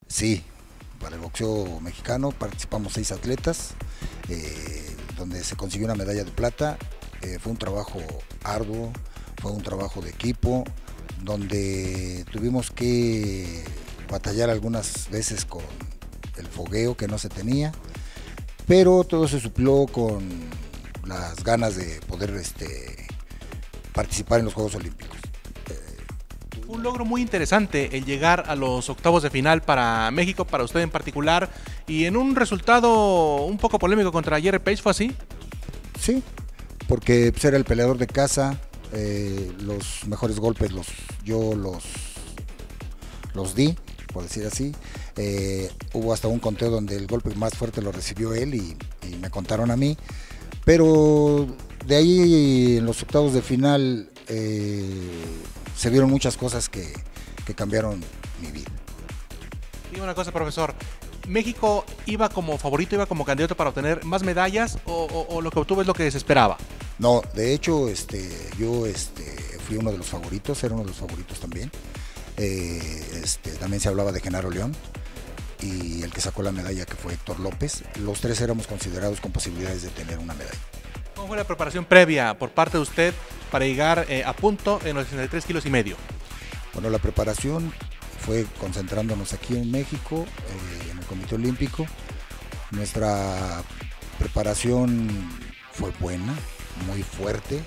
Sí, para el boxeo mexicano participamos 6 atletas, donde se consiguió una medalla de plata. Fue un trabajo arduo, fue un trabajo de equipo, donde tuvimos que batallar algunas veces con el fogueo que no se tenía, pero todo se suplió con las ganas de poder participar en los Juegos Olímpicos. Un logro muy interesante el llegar a los octavos de final para México, para usted en particular, y en un resultado un poco polémico contra Jerry Page, ¿fue así? Sí, porque pues, era el peleador de casa, los mejores golpes yo los di, por decir así. Hubo hasta un conteo donde el golpe más fuerte lo recibió él y me contaron a mí, pero de ahí en los octavos de final se vieron muchas cosas que cambiaron mi vida. Digo una cosa, profesor, ¿México iba como favorito, iba como candidato para obtener más medallas o lo que obtuvo es lo que se esperaba? No, de hecho yo fui uno de los favoritos, era uno de los favoritos también. También se hablaba de Genaro León y el que sacó la medalla, que fue Héctor López. Los tres éramos considerados con posibilidades de tener una medalla. ¿Cómo fue la preparación previa por parte de usted para llegar a punto en los 63 kilos y medio? Bueno, la preparación fue concentrándonos aquí en México, en el Comité Olímpico. Nuestra preparación fue buena, muy fuerte.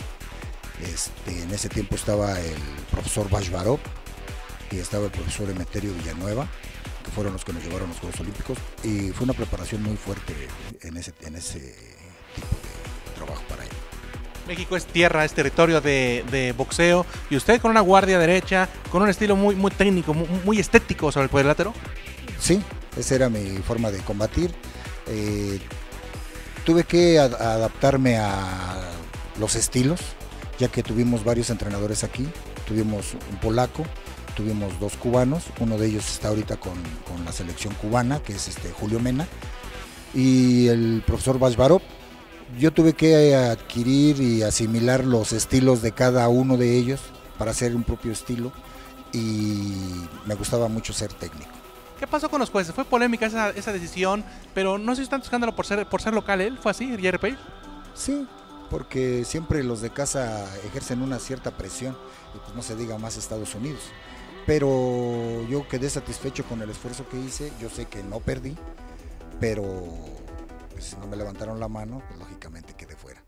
En ese tiempo estaba el profesor Bashbarov y estaba el profesor Emeterio Villanueva, que fueron los que nos llevaron a los Juegos Olímpicos, y fue una preparación muy fuerte en ese tipo de trabajo para ello. México es tierra, es territorio de boxeo, y usted con una guardia derecha, con un estilo muy, muy técnico, muy estético sobre el cuadrilátero. Sí, esa era mi forma de combatir. Tuve que adaptarme a los estilos, ya que tuvimos varios entrenadores aquí. Tuvimos un polaco, tuvimos 2 cubanos, uno de ellos está ahorita con la selección cubana, que es Julio Mena, y el profesor Bashbarov. Yo tuve que adquirir y asimilar los estilos de cada uno de ellos para hacer un propio estilo, y me gustaba mucho ser técnico. ¿Qué pasó con los jueces? Fue polémica esa decisión, pero no se hizo tanto escándalo por ser local él, ¿fue así, Jerry Page? Sí, porque siempre los de casa ejercen una cierta presión, y pues no se diga más Estados Unidos. Pero yo quedé satisfecho con el esfuerzo que hice. Yo sé que no perdí, pero pues si no me levantaron la mano, pues lógicamente quedé fuera.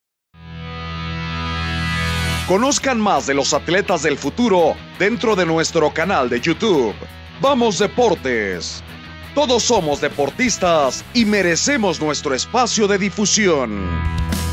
Conozcan más de los atletas del futuro dentro de nuestro canal de YouTube. Vamos Deportes. Todos somos deportistas y merecemos nuestro espacio de difusión.